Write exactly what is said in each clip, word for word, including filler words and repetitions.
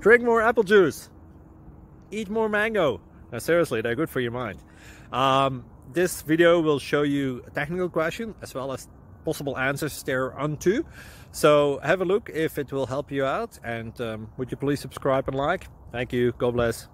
Drink more apple juice. Eat more mango. Now, seriously, they're good for your mind. Um, this video will show you a technical question as well as possible answers thereunto. So have a look if it will help you out, and um, would you please subscribe and like? Thank you. God bless.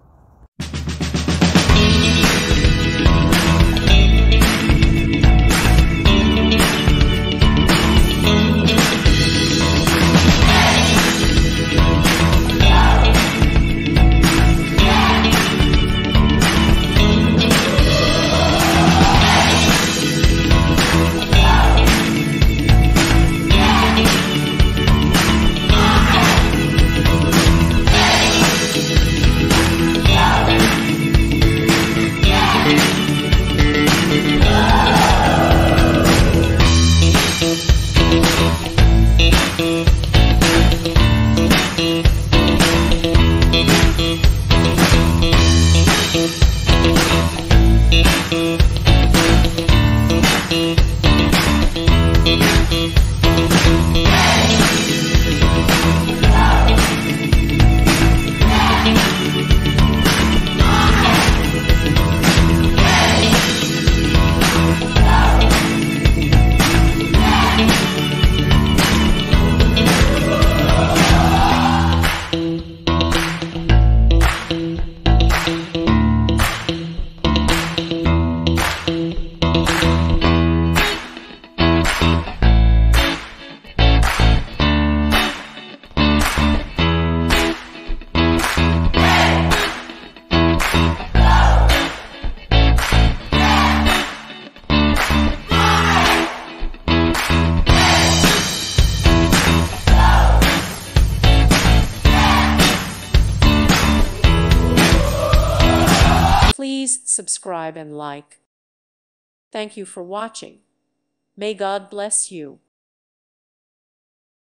Please subscribe and like. Thank you for watching. May God bless you.